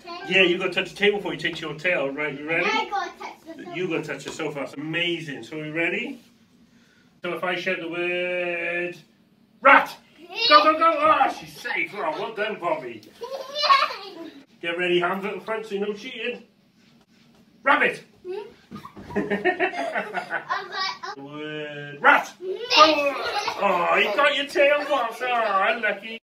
Yeah, you got to touch the table before you touch your tail. Right, you ready? I got to touch the sofa. You got to touch the sofa. That's amazing. So, are we ready? So, if I shout the word rat, go, go, go. Oh, she's safe. Oh, well done, Bobby. Get ready, hands at the front so you know cheating. Rabbit. Word rat. Oh, you got your tail box. Oh, unlucky.